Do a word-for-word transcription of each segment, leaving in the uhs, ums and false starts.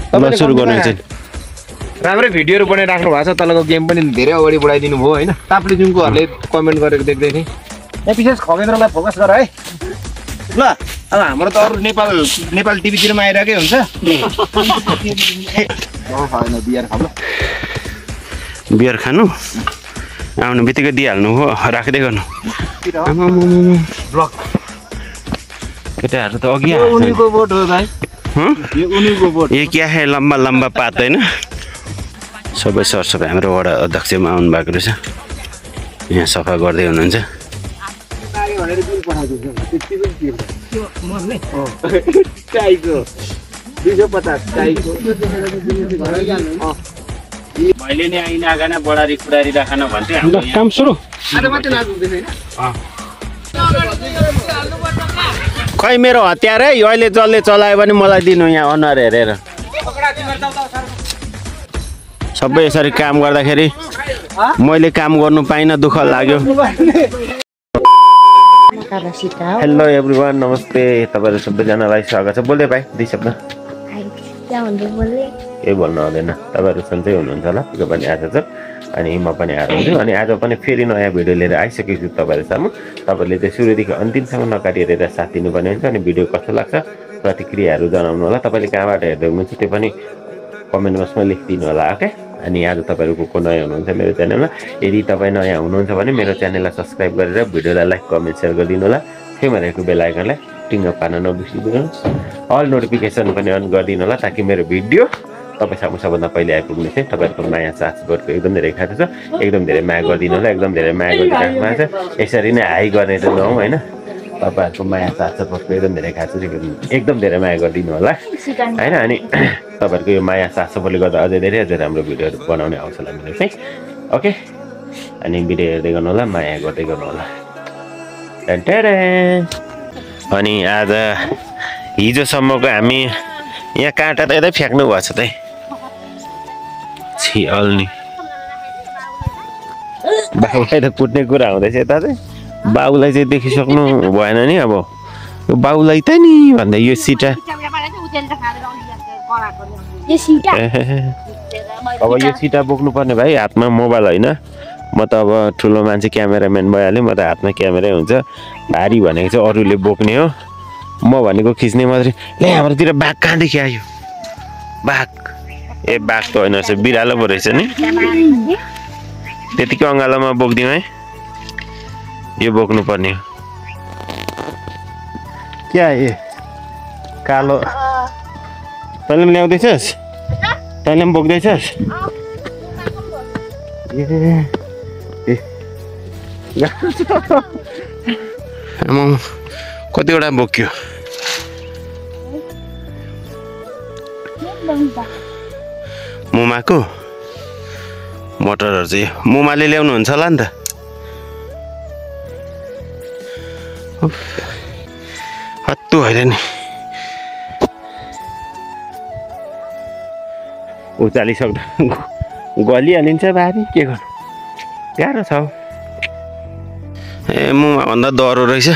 ल सुरु गर्ने चाहिँ राम्रै भिडियोहरु बनाइराख्नु भएको छ तलको गेम पनि धेरै अगाडि बढाइदिनु भयो हैन ताप्लेजुङकोहरुले कमेन्ट गरेको देख्दै थिएँ यहाँ विशेष खगेन्द्रलाई फोकस गर है ल अब हाम्रो त अरु नेपाल नेपाल टिभीतिरमा आइराकै हुन्छ हैन बियर खाऊ बियर खानु आउनु बित्तिकै दिइहाल्नु हो राख्दै गर्नु ब्लक केटाहरु त अघि उनीको बोट हो भाइ यो उनीको बोट ये क्या है लम्बा लम्बा पात हैन सबै सरसफाइ हाम्रो वडा अध्यक्षमा आउनु भएको रहेछ यहाँ सफा गर्दै हुनुहुन्छ मैले नि आइन आगान बडारी कुडारी राखन भन्थे हाम्रो काम सुरु खै मेरो हतियार है अहिले जसले चलायो भने मलाई दिनु यहाँ अनुहार हेरेर सबै यसरी काम गर्दाखेरि मैले काम गर्नु पाइन दुःख लाग्यो हेलो एभ्रिवान नमस्ते तपाईहरु सबैजनालाई स्वागत छ बोल्दै भाइ दुई शब्द के बोल्नु आउँदैन तपाईहरु सन्चै हुनुहुन्छ होला के पनि आज छ अनि म पनि आएर हुन्छु अनि आज पनि फेरि नयाँ भिडियो लिएर आइसकेको छु तपाईहरु सामु तपाईहरुले चाहिँ सुरुदेखि अन्तिमसम्म नकाटी हेरेर साथ दिनुपर्ने हुन्छ अनि भिडियो कस्तो लाग्छ प्रतिक्रियाहरू जनाउनु होला तपाईले कहाँबाट हेर्दै हुनुहुन्छ त्यो पनि कमेन्ट बक्समा लेखिदिनु होला ओके अनि आज तपाईहरुको को नयाँ हुनुहुन्छ मेरो च्यानलमा यदि तपाई नयाँ हुनुहुन्छ भने मेरो च्यानललाई सब्स्क्राइब गरेर भिडियोलाई लाइक कमेन्ट शेयर गरिदिनु होला छेउमा रहेको बेल आइकनलाई टिङ्ग पार्न नबिर्सिदिनुहोस् अल नोटिफिकेसन पनि अन गरिदिनु होला ताकि मेरो भिडियो तपाई सामु सबभन्दा पहिले आइपुग्ने चाहिँ तपाईहरुको माया साथ गर्को एकदम धेरै खाएको छ एकदम धेरै माया गरिदिनु होला एकदम धेरै माया गरिदिनु छ यसरी नै हाई गर्ने त नहौ हैन तपाईहरुको माया साथ गर्को एकदम धेरै खाएको छ एकदम धेरै माया गरिदिनु होला हैन अनि तपाईहरुको यो माया साथ सबैले गर्दा अझै धेरै अझै राम्रो भिडियोहरु बनाउने हौसला मिल्छ चाहिँ ओके अनि भिडियो हेर्दै गर्नु होला माया गर्दै गर्नु होला अनि आज हिजोसम्मको हामी यहाँ काँटा त यतै फ्याक्नु भएको छ त छि अल्नी बाउलाई त कुट्ने कुरा हुँदैछ यता चाहिँ बाउलाई चाहिँ देखिसक्नु भएन नि अब यो बाउलाई त नि भन्दा यो सिटा अब यो सिटा बोक्नु पर्ने भाइ हातमा मोबाइल होइन म त अब ठुलो मान्छे क्यामेराम्यान भइहाल्यो म त हातमा क्यामेरै हुन्छ भारी भनेको चाहिँ अरूले बोक्ने हो म भनेको खिच्ने मात्रै ले हाम्रोतिर बाघ कहाँदेखि आयो बाघ ए बाघ त होइन रहेछ बिरालो पो रहेछ नि त्यतिकै अँगालोमा बोक्दिउँ है यो बोक्नु पर्ने हो क्या ए कालो तैँले पनि ल्याउँदैछस् तैँले पनि बोक्दैछस् ए आमा कतिवटा बोक्यो मुमाको मोटरहरू चाहिँ मुमाले ल्याउनुहुन्छ होला नि त हत्तु होइन नि उचालिसक्दा गलिहालिन्छ भारी के गर्नु गाह्रो छ ए मुमा भन्दा डह्रो रहेछ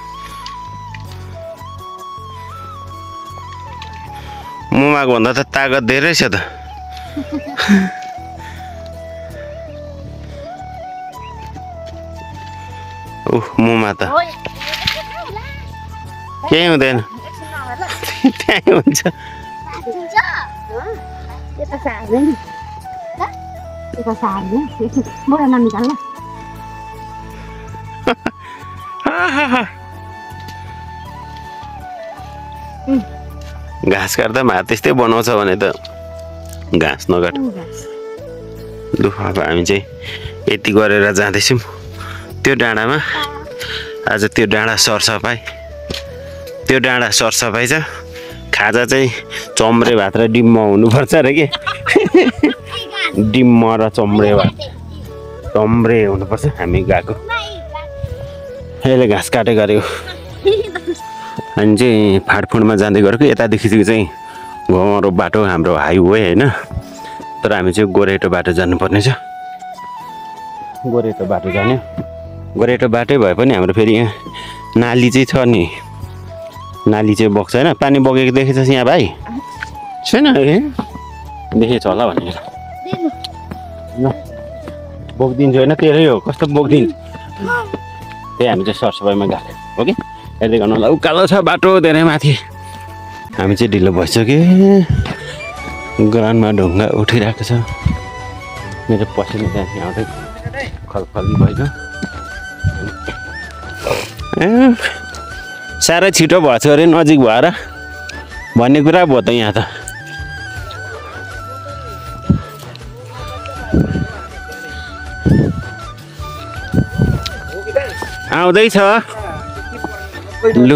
मुमाको भन्दा त तागत धेरै छ त उह मुमा त केही हुँदैन त्यही हुन्छ घाँस काट्दा हात त्यस्तै बनाउँछ भने त घाँस नकाट लु अब हामी चाहिँ यति गरेर जाँदैछौँ त्यो डाँडामा आज त्यो डाँडा सरसफाइ त्यो डाँडा सरसफाइ छ खाजा चाहिँ चम्रे भात र डिम्म हुनुपर्छ अरे के डिम्म र चम्रे भात चम्रे हुनुपर्छ हामी गएको यसले घाँस काटे गऱ्यो अनि चाहिँ फाडफुडमा जाँदै गरेको यतादेखि चाहिँ घुमाउरो बाटो हाम्रो हाइवे होइन तर हामी चाहिँ गोरेटो बाटो जानुपर्ने छ गोरेटो बाटो जाने गोरेटो बाटै भए पनि हाम्रो फेरि यहाँ नाली चाहिँ छ नि नाली चाहिँ बग्छ होइन पानी बगेको देखेछस् यहाँ भाइ छैन देखेछ होला भनेर ल बोकिदिन्छु होइन तेरै हो कस्तो बोकिदिन्छु त्यही हामी चाहिँ सरसफाइमा गएको हो कि हेर्दै गर्नु होला उकालो छ बाटो धेरै माथि हामी चाहिँ ढिलो भइसक्यो ग्राउन्डमा ढुङ्गा उठिरहेको छ मेरो पसिना त्यहाँदेखि आउँदै खलखली भइगयो ए साह्रै छिटो भएछ अरे नजिक भएर भन्ने कुरा भयो त यहाँ त आउँदैछ लु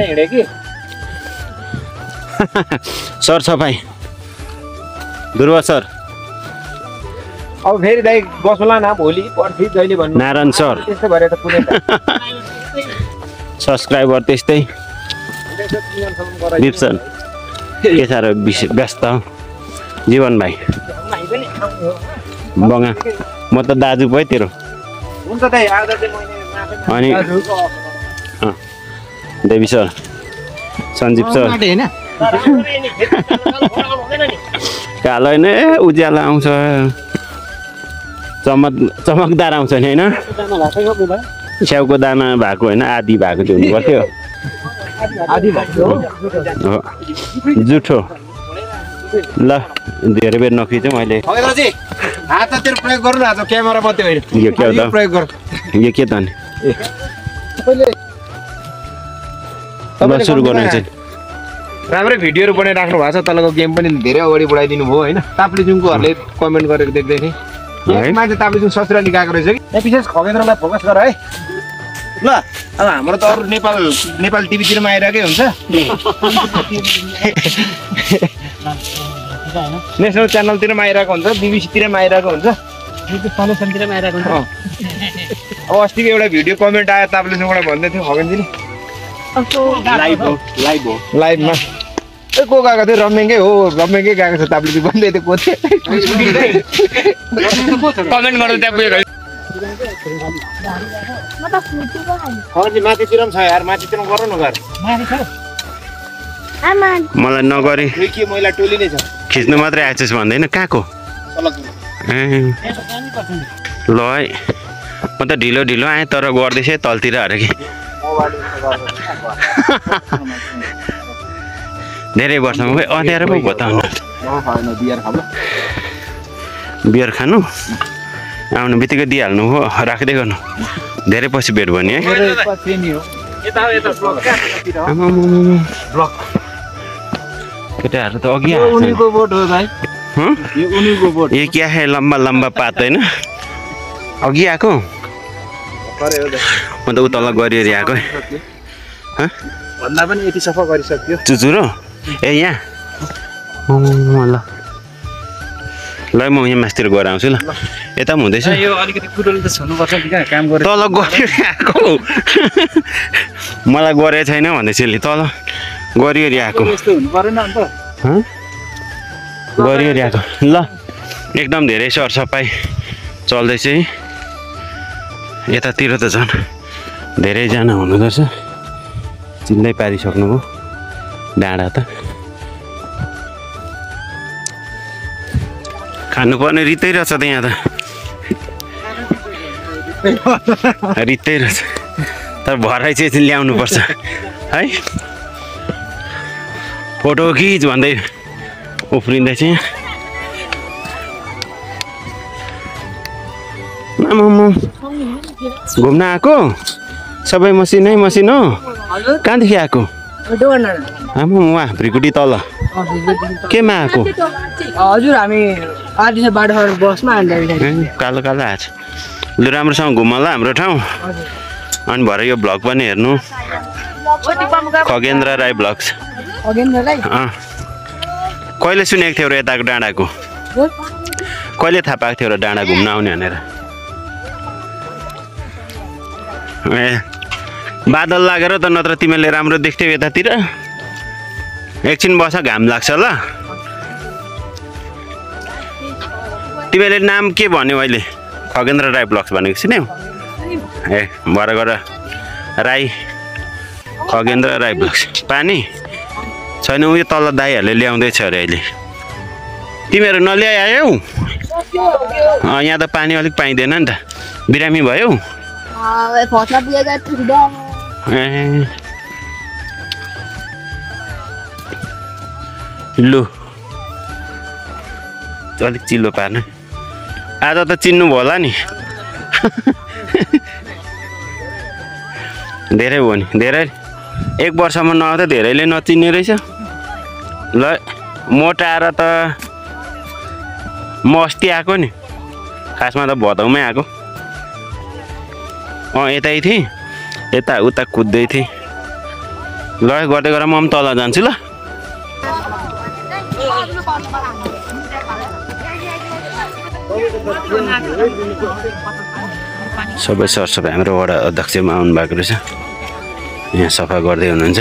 सरसफाइ ध्रुव सर अब फेरि दाइ बसौँला न भोलि पर्सि जहिले भन्नु नारायण सर त्यस्तो भएर त कुनै सब्सक्राइबर त्यस्तै विप्सन के साह्रो व्यस्त जीवन भाइ बगा म त दाजु भयो तेरो हुन्छ दाइ आज चाहिँ मैले अनि देवी सर सञ्जीव सर कालो होइन ए उज्यालो आउँछ चमक चमकदार आउँछ नि होइन स्याउको दाना भएको होइन आधी भएको चाहिँ हुनु पर्थ्यो हो जुठो ल धेरै बेर नखिचौँ मैले हात तेरो प्रयोग गरौँ न आज क्यामेरा मात्रै होइन यो के हो त प्रयोग गर यो के त नि ल सुरु गर्नु चाहिँ राम्रै भिडियोहरू बनाइराख्नु भएको छ तलको गेम पनि धेरै अगाडि बढाइदिनु भयो होइन ताप्लेजुङकोहरूले कमेन्ट गरेको देख्दै थिएँ एक मान्छे ताप्लेजुङ ससुराली गएको रहेछ कि विशेष खगेन्द्रलाई फोकस गर है ल अब हाम्रो त अरू नेपाल नेपाल टिभीतिरमा आइरहेकै हुन्छ नेसनल च्यानलतिरमा आइरहेको हुन्छ बिबिसीतिरमा आइरहेको हुन्छ अब अस्तिको एउटा भिडियो कमेन्ट आयो ताप्लेजुङबाट भन्दै थियो खगेन्द्रले लाइभ हो लाइभ हो लाइभमा ए को गएको थियो रमेङकै हो रमेङकै गएको छ ताप्लेजुङ भन्दै थियो को थियो कमेन्ट गर्नु त्यहाँ पुगेको माथितिर पनि छ यार माथितिर गरौँ न घर मलाई नगरी के मैला टोली नै छ खिच्नु मात्रै आएछस् भन्दैन कहाँको ए ल है म त ढिलो ढिलो आएँ तर गर्दैछ तलतिर अरे कि धेरै वर्षमा खै अँध्यारो पो भयो त बियर खानु आउनु बित्तिकै दिइहाल्नु हो राख्दै गर्नु धेरै पछि भेट भयो नि है केटाहरू त अघि ए क्या है लम्बा लम्बा पात होइन अघि आएको म त उतल गरिवरि आएको भन्दा पनि यति सफा गरिसक्यो चुचुरो ए यहाँ ल ल म यहाँ मासतिर गएर आउँछु ल यता पनि हुँदैछ यो अलिकति कुरोले त छुनुपर्छ नि क्या काम गरेर तल गऱ्यो आएको मलाई गरेको छैन भन्दैछ यसले तल गरिवरि आएको यस्तो हुनु परेन अन्त गरिवरि आएको ल एकदम धेरै सरसफाइ चल्दैछ है यतातिर त झन् धेरैजना हुनुहुँदो रहेछ चिन्दै पारिसक्नुभयो डाँडा त खानुपर्ने रित्तै रहेछ त यहाँ त रित्तै रहेछ तर भरै चाहिँ ल्याउनुपर्छ है फोटो खिच भन्दै उफ्रिँदैछ यहाँ घुम्न आएको सबै मसिनै मसिनो कहाँदेखि आएको आमा उहाँ भ्रिकुटी तल केमा आएको हजुर हामी आदिस बाटो बसमा कालो कालो आएको छ लु राम्रोसँग घुम ल हाम्रो ठाउँ अनि भरे यो भ्लग पनि हेर्नु खगेन्द्र राई भ्लग्स कहिले सुनेको थियो र यताको डाँडाको कहिले थाहा पाएको थियो र डाँडा घुम्न आउने भनेर ए बादल लागेर त नत्र तिमीले राम्रो देख्थ्यौ यतातिर एकछिन बस घाम लाग्छ ल तिमीले नाम के भन्यौ अहिले खगेन्द्र राई ब्लग्स भनेको सुन्यौ ए भर गर राई खगेन्द्र राई ब्लग्स पानी छैन उयो तल दाइहरूले ल्याउँदैछ अरे अहिले तिमीहरू नल्याइ आयौ यहाँ त पानी अलिक पाइँदैन नि त बिरामी भयो फस्ला पुगेको थियो ए लु अलिक चिल्लो पार्नु आज त चिन्नु भयो होला नि धेरै हो नि धेरै एक वर्षमा नआउँदा धेरैले नचिन्ने रहेछ ल मोटाएर त म अस्ति आएको नि खासमा त भदौमै आएको अँ यतै थिएँ यता उता कुद्दै थिएँ ल गर्दै गरेर म पनि तल जान्छु ल सबै सरसफाइ हाम्रो वडा अध्यक्षमा आउनु भएको रहेछ यहाँ सफा गर्दै हुनुहुन्छ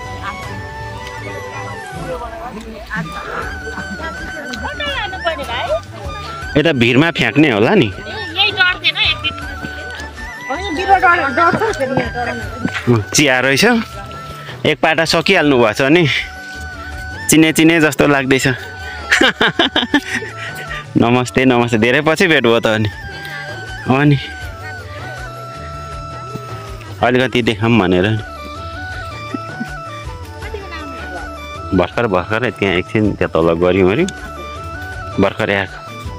यता भिरमा फ्याँक्ने होला नि चिया रहेछ एक पाटा सकिहाल्नु भएछ नि चिने चिने जस्तो लाग्दैछ नमस्ते नमस्ते धेरै पछि भेट भयो त अनि अनि अलिकति देखाऊँ भनेर भर्खर भर्खर त्यहाँ एकछिन त्यहाँ तल गऱ्यौँ अरे भर्खरै आएको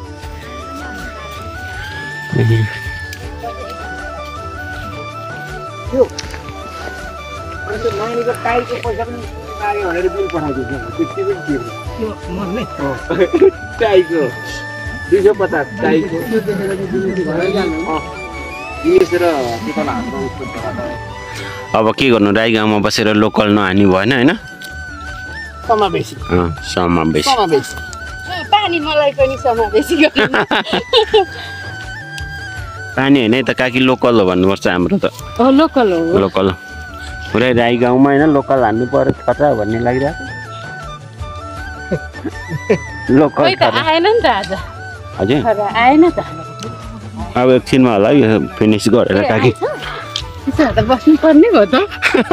अब के गर्नु राई गाउँमा बसेर लोकल नहानी भएन होइन समावेशी समावेशी पानी मलाई पनि समावेशी पानी होइन त काकी लोकल हो भन्नुपर्छ हाम्रो त लोकल हो लोकल पुरै राई गाउँमा होइन लोकल हान्नु पर्यो खतरा भन्ने लागिरहेको लोकल आएन नि त आज हजुर आएन त अब एकछिनमा होला यो फिनिस गरेर काकी बस्नु पर्ने हो त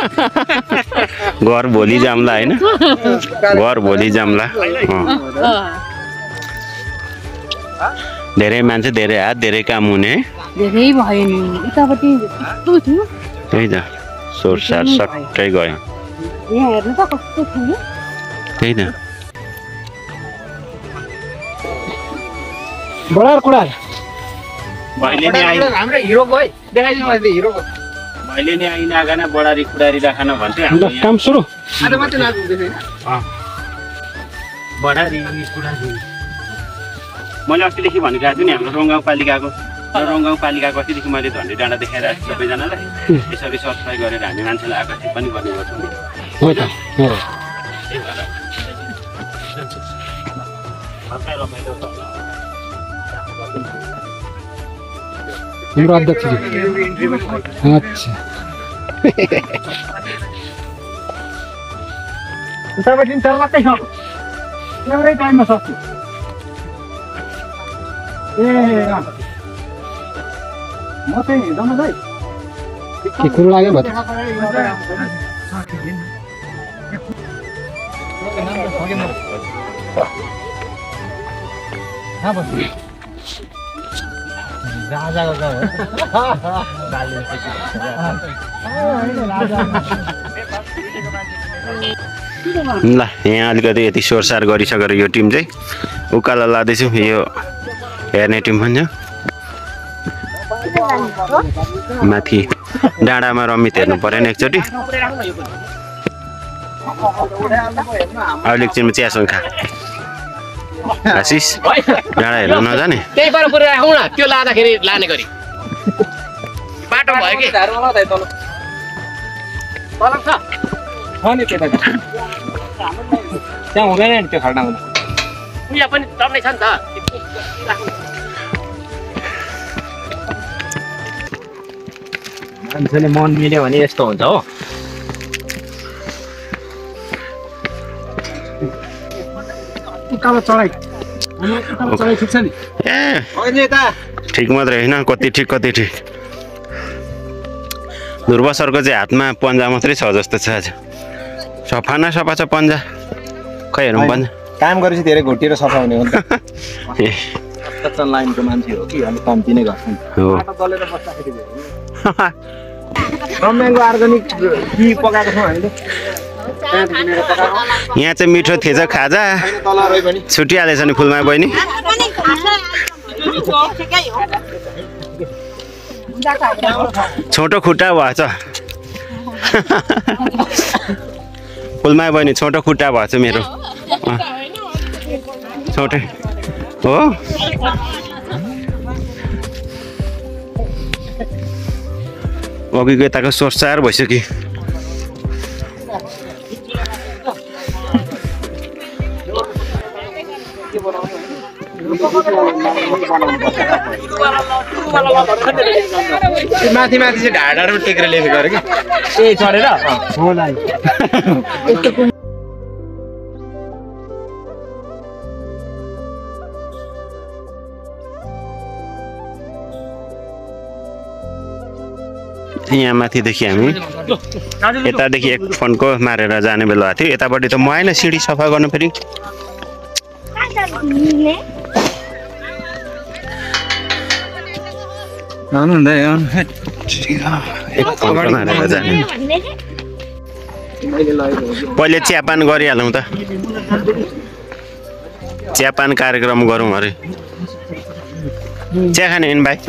घर भोलि जाम्ला होइन घर भोलि जाम्ला धेरै मान्छे धेरै हात धेरै काम हुने धेरै भयो नि उतापट्टि कस्तो थियो त्यही त सोरसार सट्टै गयो यहाँ हेर्नु त कस्तो थियो त्यही त बडार कुडार हाम्रो हिरो गयो देखाइदिनु मलाई हिरो मैले नि आइन आएन बडारी खुडारी राखन भन्थ्यो काम सुरु आज मात्रै लाग्दैन बडारी खुडारी मैले अस्तिदेखि भनिरहेको छु नि हाम्रो रङ गाउँपालिकाको रङ गाउँपालिकाको अस्तिदेखि मैले झन्डै डाँडा देखाइरहेको छु सबैजनालाई यसरी सब्सक्राइब गरेर हामी मान्छेलाई आकर्षित पनि गर्ने गर्छौँ हाम्रो अध्यक्ष अच्छा उतापट्टि चल मात्रै छ एउटै टाइममा सक्छु ए म चाहिँ हिँड्दैन है के कुरो लाग्यो भयो राजाको गाउँ ल यहाँ अलिकति यति सोरसार गरिसकेर यो टिम चाहिँ उकालो लाँदैछु यो हेर्ने टिम भन्छ माथि डाँडामा रमित हेर्नु परेन एकचोटि अहिले एकछिनमा चियासँग खा आशिष डाँडा हेर्नु नजाने त्यही पर पुरै राखौँ न त्यो लाँदाखेरि लाने गरी बाटो भयो कि त्यहाँ हुँदैन नि त्यो खर्ना हुँदा उयो पनि चढ्नै छ नि त मान्छेले मन मिल्यो भने यस्तो हुन्छ हो उकालो चढाइ उकालो चढाइ ठिक छ नि ए ठिक मात्रै होइन कति ठिक कति ठिक ध्रुव सरको चाहिँ हातमा पन्जा मात्रै छ जस्तो छ आज सफा न सफा छ पन्जा खै हेरौँ पन्जा काम गरेपछि धेरै घोटिएर सफा हुने हो नि त कच्चा लाइनको मान्छे हो कि अलिक कम्ती नै गर्छन् हो दलेर बस्दाखेरि रम्याङको अर्गानिक टी पकाएको छौँ हामीले यहाँ चाहिँ मिठो थिएछ खाजा तल रह्यो भने छुटिहालेछ नि फुलमाया बहिनी छोटो खुट्टा भएछ फुलमाया बहिनी छोटो खुट्टा भएछ मेरो छोटै हो अघिको यताको सोरसार भइसक्यो माथि माथि चाहिँ ढाड ढाडमा टेकेर लेखेको अरे कि ए चढेर होला यहाँ माथिदेखि हामी यतादेखि एक फोनको मारेर जाने बेला भएको थियो यतापट्टि त म आएन सिडी सफा गर्नु फेरि पहिले चियापान गरिहालौँ त चियापान कार्यक्रम गरौँ अरे चिया खाने नि भाइ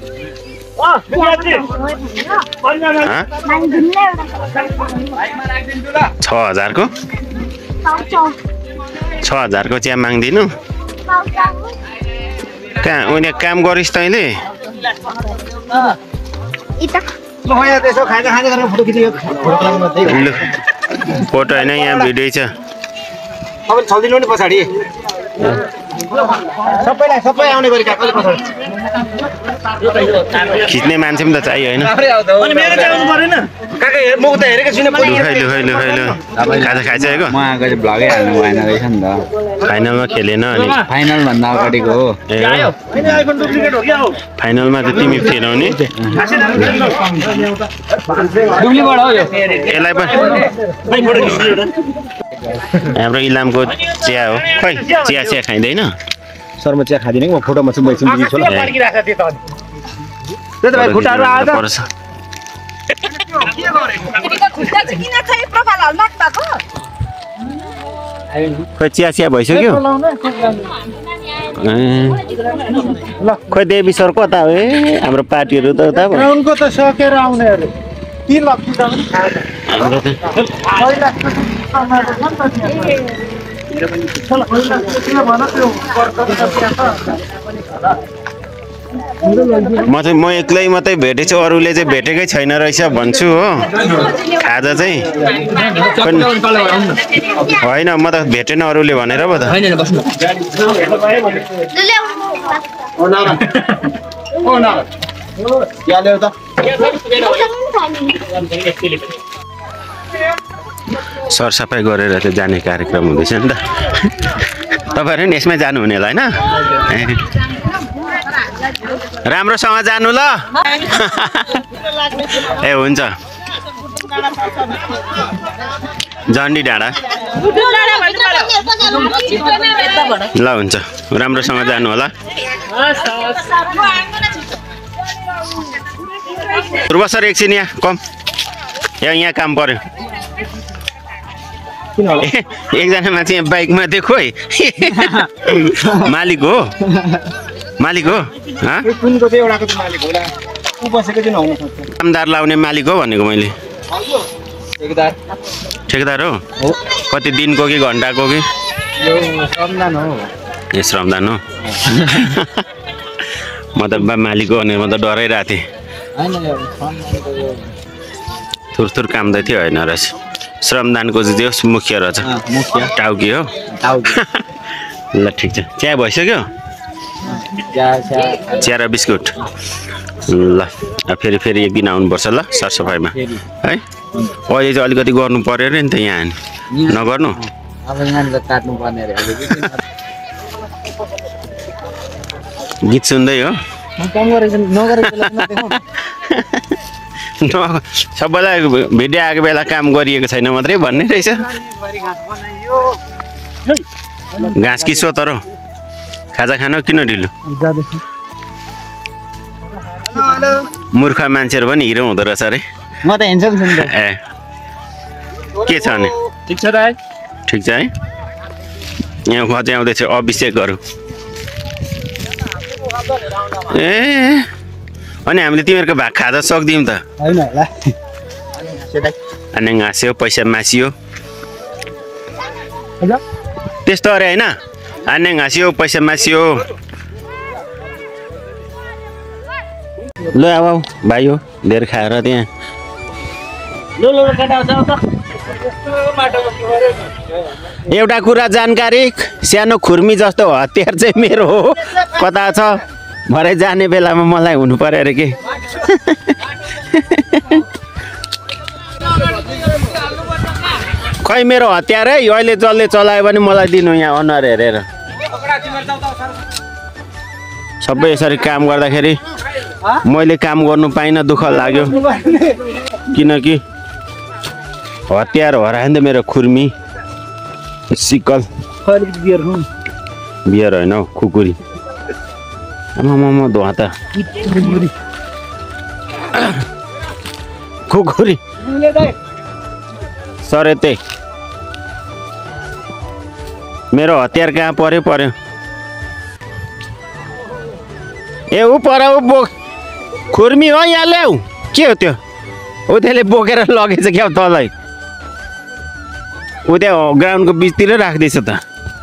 छ हजारको छ हजारको चिया माग्दिनु कहाँ उनी काम गरिस् तैँले फोटो होइन यहाँ भिडियो छ छल्दिनु नि पछाडि सबैलाई सबै आउने गरी काकाले पछाडि खिच्ने मान्छे पनि त चाहियो होइन काका हेर म उता हेरेको छुइनँ लु खै लु खै लु खै लु खाजा खाइसकेको म आएको चाहिँ भ्लगै हाल्नु भएन रहेछ नि त फाइनलमा खेलेन अनि फाइनल भन्दा अगाडिको हो ए फाइनलमा त तिमी खेलाउने यसलाई पनि हाम्रो इलामको चिया हो खै चिया चिया खाइँदैन सर म चिया खाँदिनँ कि म फोटोमा चाहिँ मैछिन दिन्छु ल पर्छ खोइ चिया चिया भइसक्यो खोइ देवी सर कता हो ए हाम्रो पार्टीहरू त उता भयो उनको त सकेर आउने अरे ती लक्ष्मी त पनि हाम्रो त म चाहिँ म एक्लै मात्रै भेटेछु अरूले चाहिँ भेटेकै छैन रहेछ भन्छु हो खाजा चाहिँ होइन म त भेटेन अरूले भनेर पो त सरसफाइ गरेर चाहिँ जाने कार्यक्रम हुँदैछ नि त तपाईँहरू नि यसमै जानुहुने होला होइन राम्रोसँग जानु ल ए हुन्छ झन्डी डाँडा ल हुन्छ राम्रोसँग जानु होला ध्रुव सर एकछिन यहाँ कम यहाँ यहाँ काम पर्यो एकजना मान्छे यहाँ बाइकमा देखो है मालिक हो मालिक हो कुनको चाहिँ एउटाको चाहिँ मालिक होला ऊ बसेको चाहिँ नहुन सक्छ कामदार लाउने मालिक हो भनेको मैले ठेकेदार ठेकेदार हो कति दिनको कि घन्टाको कि यो श्रमदान हो ए श्रमदान हो म त बा मालिक हो भने म त डराइरहेको थिएँ थुरथुर कामदै थियो होइन रहेछ श्रमदानको चाहिँ त्यो मुख्य रहेछ टाउकी हो ल ठिक छ चिया भइसक्यो चिया र बिस्कुट ल फेरि फेरि एक दिन आउनुपर्छ ल सरसफाइमा है अहिले चाहिँ अलिकति गर्नु पर्यो अरे नि त यहाँ नगर्नु गीत सुन्दै हो सबैलाई भिडियो आएको बेला काम गरिएको छैन मात्रै भन्ने रहेछ घाँस कि सो तर खाजा खान किन ढिलो मूर्ख मान्छेहरू पनि हिरो हुँदो रहेछ अरे म त हेन्सम छु नि त ए के छ भने ठिक छ दाइ ठिक छ है यहाँ खोजे आउँदैछ अभिषेकहरू ए अनि हामीले तिमीहरूको भाग खाजा सक्दियौँ त होइन होला अनि घाँस्यो पैसा मासियो त्यस्तो अरे होइन अनि घाँस्यो पैसा मासियो ल अब आऊ भाइ हो धेरै खाएर त्यहाँ एउटा कुरा जानकारी सानो खुर्मी जस्तो हतियार चाहिँ मेरो हो कता छ भरे जाने बेलामा मलाई हुनु पर्यो अरे के खै मेरो हतियार है अहिले जसले चलायो भने मलाई दिनु यहाँ अनुहार हेरेर सबै यसरी काम गर्दाखेरि मैले काम गर्नु पाइनँ दुःख लाग्यो किनकि हतियार हरायो नि त मेरो खुर्मी सिकल बियर होइन हौ खुकुरी आमा धुवा त खुकुरी सरेते मेरो हतियार कहाँ पर्यो पर्यो ए ऊ पर ऊ बोक खुर्मी हो यहाँ ल्याऊ के हो त्यो ऊ त्यसले बोकेर लगेछ क्या तलै ऊ त्यहाँ ग्राउन्डको बिचतिर राख्दैछ त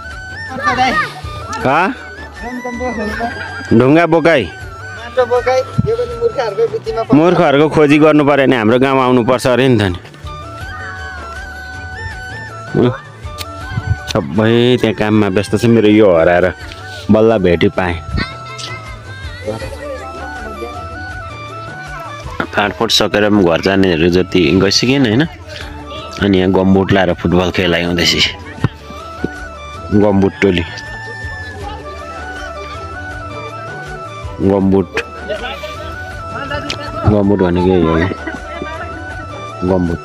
ढुङ्गा बोकाइ मूर्खहरूको खोजी गर्नु पर्यो भने हाम्रो गाउँमा आउनुपर्छ अरे नि त नि सबै त्यहाँ काममा व्यस्त छ मेरो यो हराएर बल्ल भेटी पाएँ फाँडफुट सकेर पनि घर जानेहरू जति गइसकेन होइन अनि यहाँ गम्बुट लाएर फुटबल खेलाइँदैछ गम्बुट टोली गम्बुट गम्बुट भनेको यही हो गम्बुट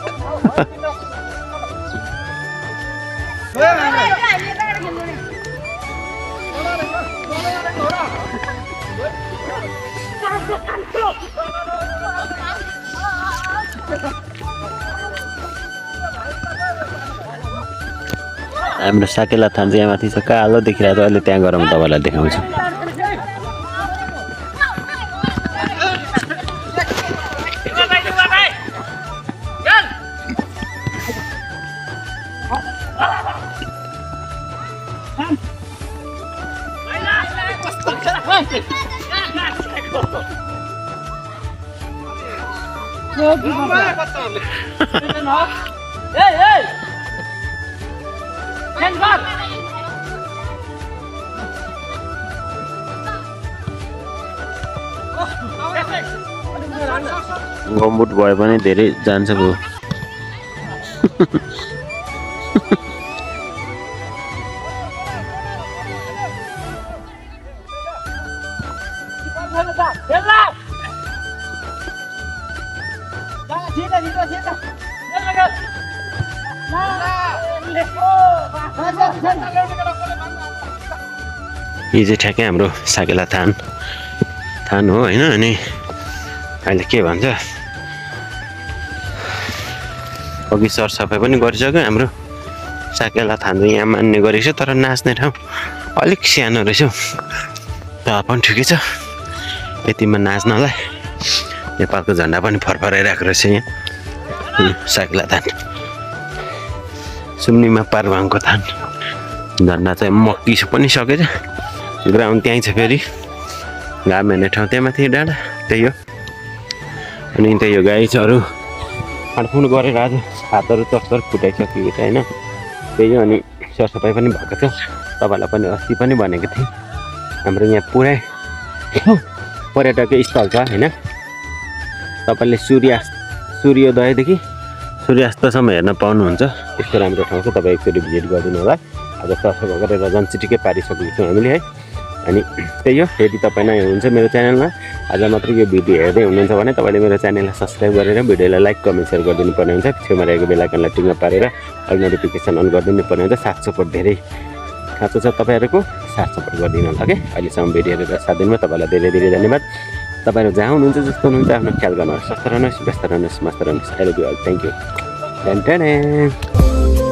हाम्रो साकेला थान चाहिँ यहाँ माथि छ कालो देखिरहेको अहिले त्यहाँ गएर म तपाईँलाई देखाउँछु गम्बुट भए पनि धेरै जान्छ भयो यो चाहिँ ठ्याक्कै हाम्रो साकेला थान थान हो होइन अनि अहिले के भन्छ अघि सरसफाइ पनि गरिसक्यो हाम्रो साकेला थान चाहिँ यहाँ मान्ने गरेको छ तर नाच्ने ठाउँ अलिक सानो रहेछ हौ तर पनि ठिकै छ यतिमा नाच्नलाई नेपालको झन्डा पनि फरफराइरहेको रहेछ यहाँ साकेला थान सुम्निमा पारभाङको थान झन्डा चाहिँ मक्की पनि सकेछ ग्राउन्ड त्यहीँ छ फेरि घाम हेर्ने ठाउँ त्यहाँ माथि डाँडा त्यही हो अनि त्यही हो गाईहरू फाँडफुँड गरेर आज हातहरू चस्तर फुटाइसक्यो त होइन त्यही हो अनि सरसफाइ पनि भएको छ तपाईँलाई पनि अस्ति पनि भनेको थिएँ हाम्रो यहाँ पुरै पर्यटकीय स्थल छ होइन तपाईँले सूर्यास्त सूर्योदयदेखि सूर्यास्तसम्म हेर्न पाउनुहुन्छ यस्तो राम्रो ठाउँ छ तपाईँ एकचोटि भिजिट गरिदिनु होला आज सरसफाइ गरेर जन्चिटिकै पारिसकेको छौँ हामीले है अनि त्यही हो यदि तपाईँ नयाँ हुनुहुन्छ मेरो च्यानलमा आज मात्र यो भिडियो हेर्दै हुनुहुन्छ भने तपाईँले मेरो च्यानललाई सब्सक्राइब गरेर भिडियोलाई लाइक कमेन्ट सेयर गरिदिनु पर्ने हुन्छ छेउमा रहेको बेल आइकनलाई टिङ्ग पारेर अल नोटिफिकेसन अन गरिदिनु पर्ने हुन्छ सात सपोर्ट धेरै खाँचो छ तपाईँहरूको साथ सपोर्ट गरिदिनु होला क्या अहिलेसम्म भिडियो हेरेर साथ दिनुभयो तपाईँलाई धेरै धेरै धन्यवाद तपाईँहरू जहाँ हुनुहुन्छ जस्तो हुनुहुन्छ आफ्नो ख्याल गर्नुहोस् स्वस्थ रहनुहोस् व्यस्त रहनुहोस् मस्त रहनुहोस् I love you all thank you